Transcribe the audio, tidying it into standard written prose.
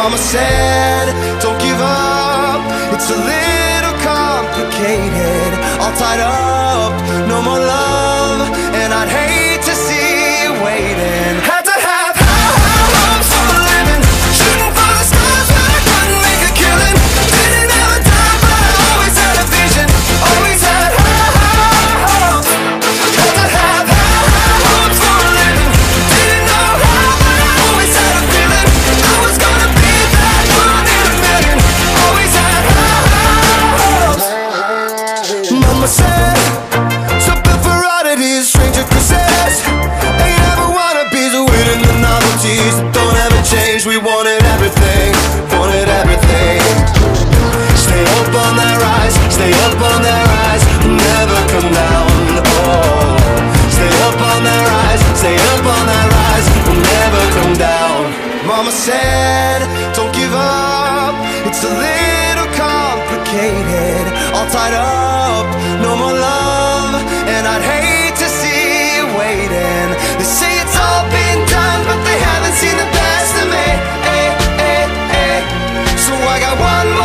Mama said, don't give up, it's a little complicated. All tied up, no more love, and I'd hate to see you waiting. Had to have high hopes for a living, shooting for the stars but I couldn't make a killing. Didn't have a dime but I always had a vision, always had high hopes. Had to have high hopes for a living, didn't know how but I always had a feeling I was gonna be that one in a million. Always had high hopes. Mama said, something for oddities, stranger kisses. Ain't ever wannabes, waiting the novelties that don't ever change. We wanted everything, wanted everything. Stay up on that rise, stay up on that rise, never come down. Oh, stay up on that rise, stay up on that rise, never come down. Mama said, don't give up, it's a little complicated. All tied up, no more love, and I'd hate to see you waiting. They say it's all been done, but they haven't seen the best of me. So I got one more